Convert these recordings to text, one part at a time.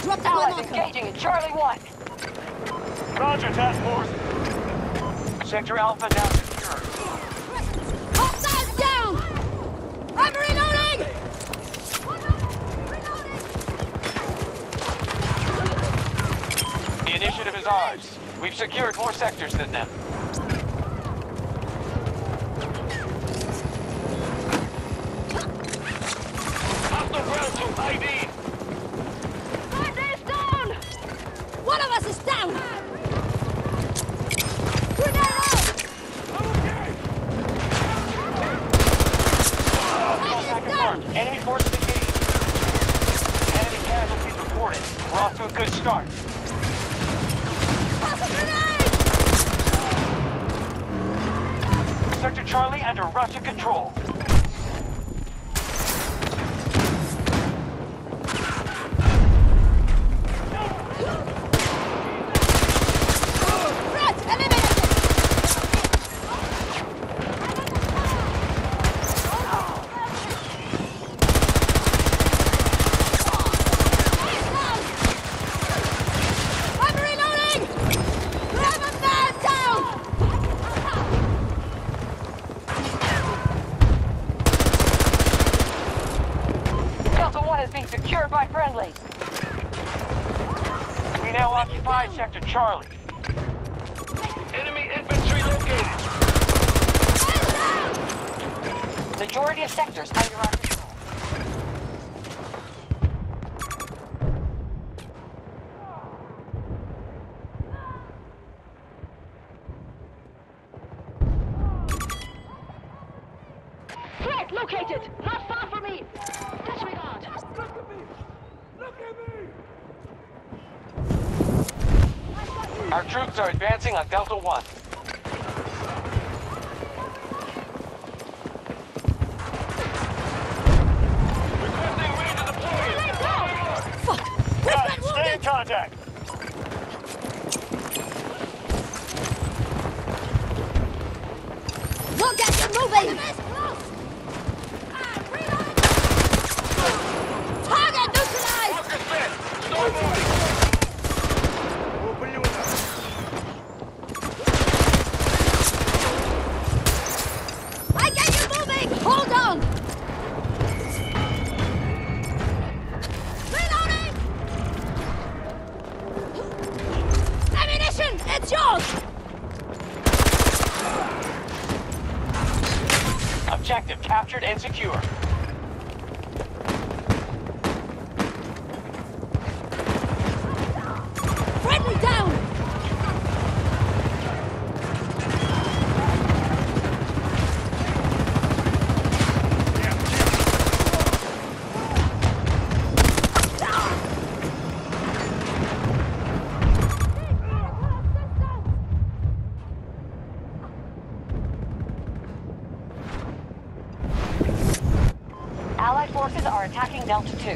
Dropped at my Allies marker. engaging in Charlie 1. Roger, task force. Sector Alpha now secure. Hostiles down! I'm reloading! The initiative is ours. We've secured more sectors than them. Hostile ground troop ID. Is down! One of us is down! Grenade out! Confirmed. Enemy forces engaged. Enemy casualties reported. We're off to a good start. Toss a grenade! Sector Charlie under Russian control. Threat eliminated! I'm reloading! Grab a man down! Delta 1 is being secured by friendlies. We now occupy Sector Charlie. Enemy infantry located. Majority of sectors under our control. Threat located! Not far from me! Disregard! Our troops are advancing on Delta 1. Requesting range of deployment. Fuck! Got it. Stay in contact. Look at you moving! Target neutralized! Marker set. Start moving. Open you up. I get you moving! Hold on! Reloading! Ammunition! It's yours! Objective captured and secure. Friendly down! Allied forces are attacking Delta 2.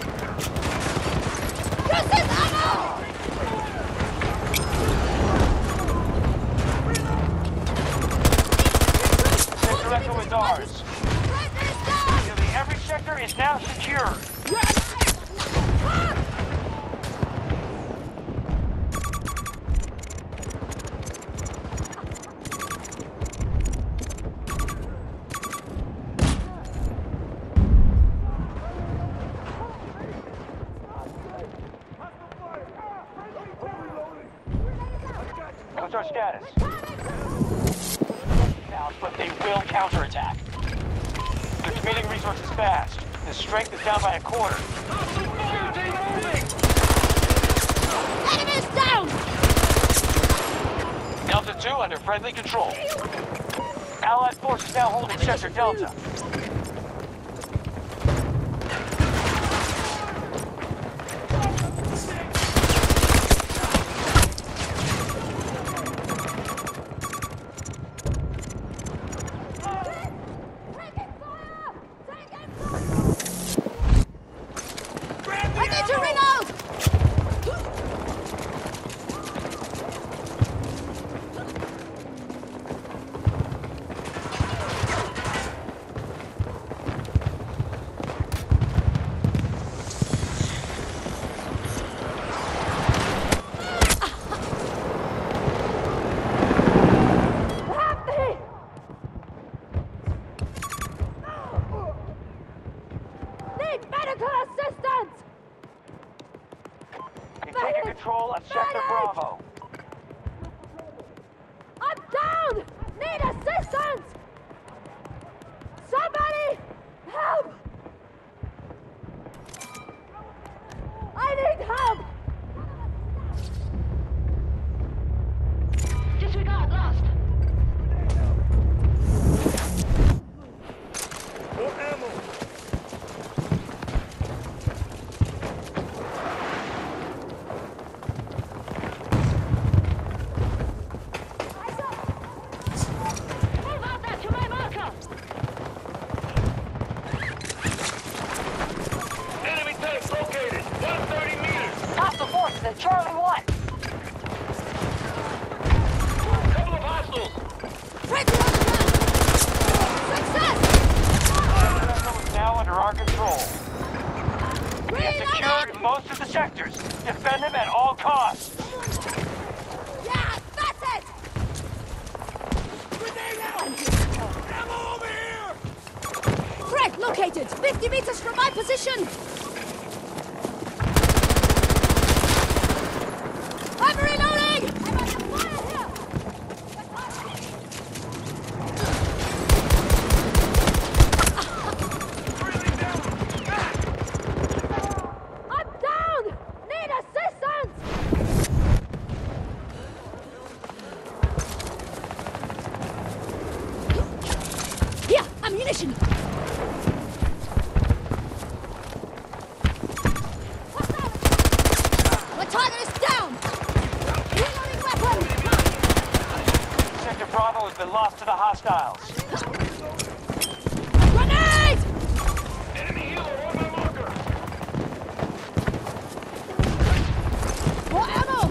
This is ammo! Sector Echo is ours. Friendly down! Nearly every sector is now secure. What's our status? Out, but they will counterattack. They're committing resources fast. The strength is down by a quarter. Enemies down! Delta 2 under friendly control. Allied forces now holding Sector Delta. I need to reload! sectors. Defend them at all costs. Yeah, that's it! Ammo over here! Threat located! 50 meters from my position! I'm reloading! I'm under fire here! I'm down! Need assistance! Here, ammunition! My target is down! Reloading weapon! Sector Bravo has been lost to the hostiles. Grenade! Enemy healer on my marker! More ammo!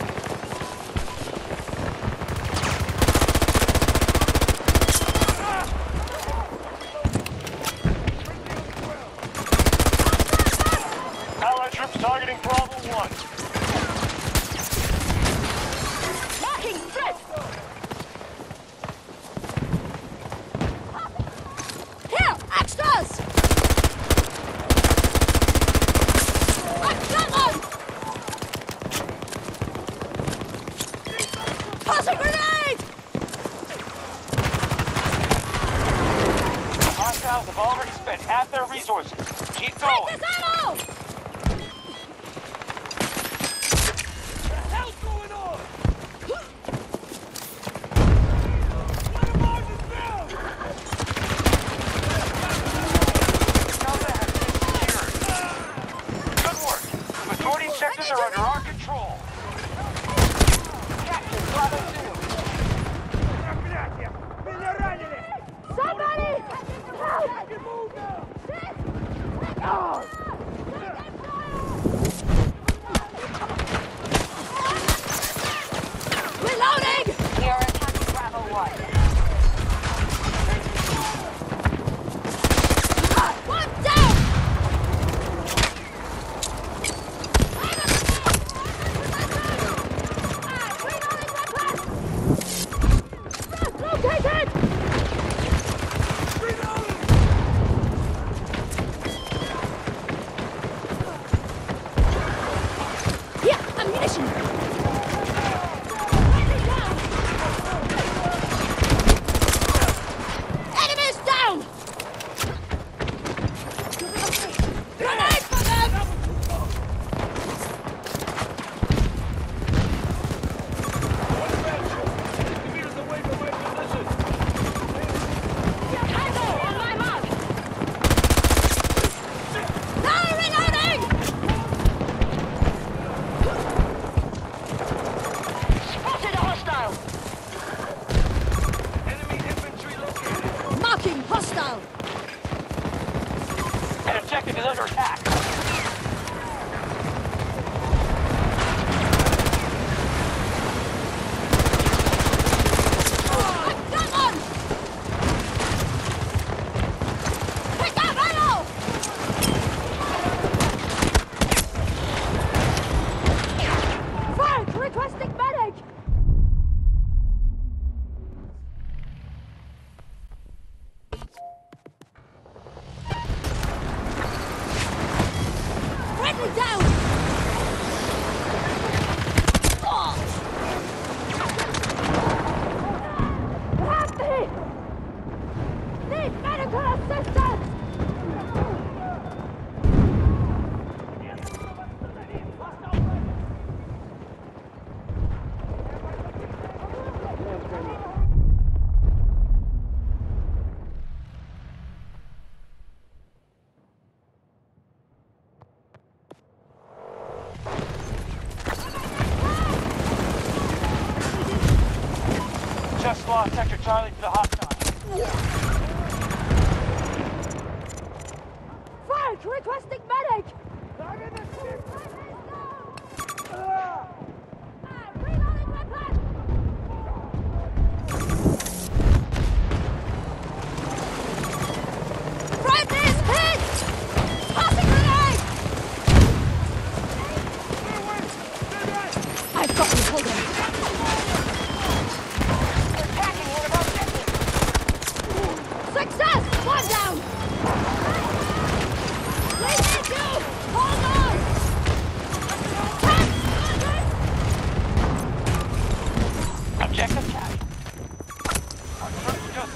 Allied troops targeting Bravo 1. Marking threat! Here! Extras! I've got one! Toss a grenade! Hostiles have already spent half their resources. Keep Take going. this ammo! Hell's going on? What am I to build? Delta has been secured. Good work. The majority sectors are under our control. Capture Bravo 2. Меня ранили! Somebody! Help! Oh! Reloading! We are attacking Bravo 1. One down! Located! Here, ammunition! Enemies down! Grenade for them! Meters away from my position! Tango on my mark! Now reloading! Spotted a hostile! Enemy infantry located! Marking hostile! An objective is under attack. I've got one! Pick up ammo! Frank, requesting medic! Friendly down! Oh! Help me! Need medical assistance! Just lost Sector Charlie to the hostiles. Frank, requesting medic! Reloading weapon! Frank is hit! Tossing grenade!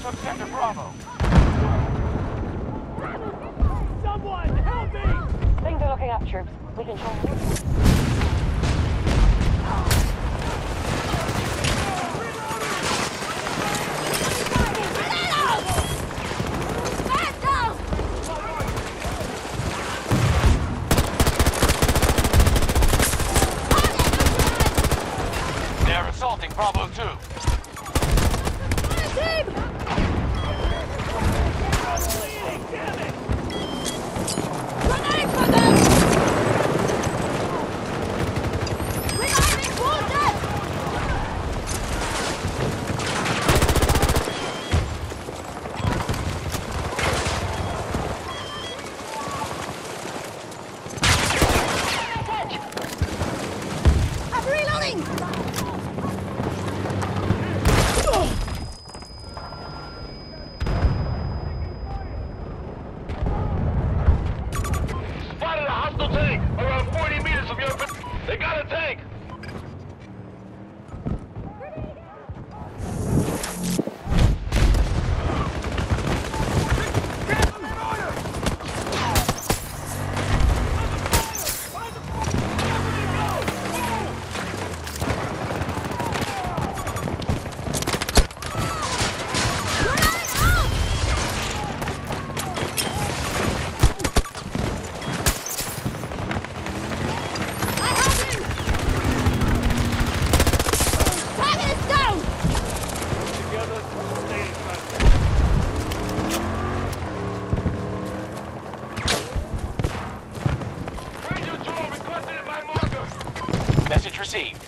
took Sector Bravo. Someone help me! Things are looking up, troops. We can try. They're assaulting Bravo 2. Spotted a hostile tank around 40 meters from your... They got a tank! Message received.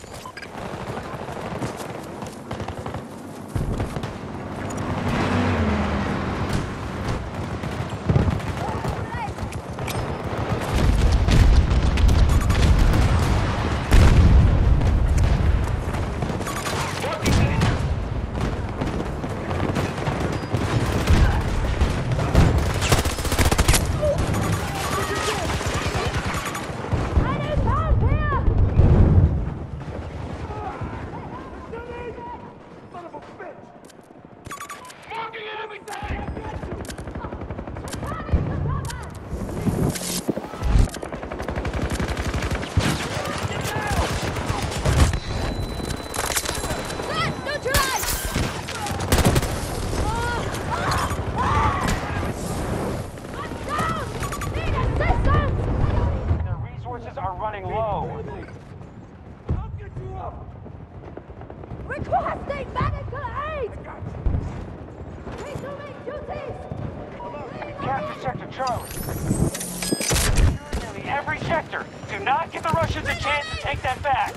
Requesting medical aid! Resuming duties! Capture Sector Charlie. Secure nearly every sector. Do not give the Russians a chance to take that back.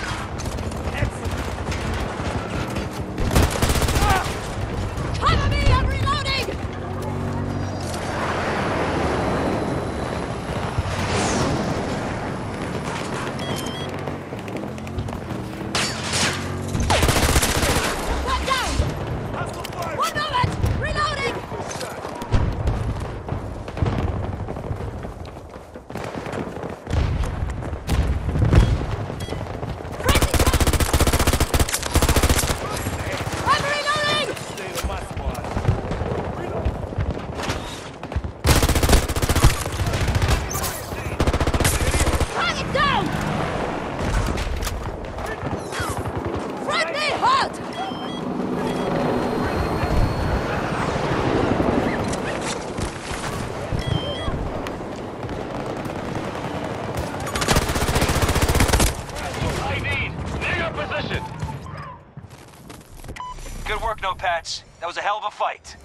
Cover me! I'm reloading! One down! One moment! Reloading! Good work, Notepats. That was a hell of a fight.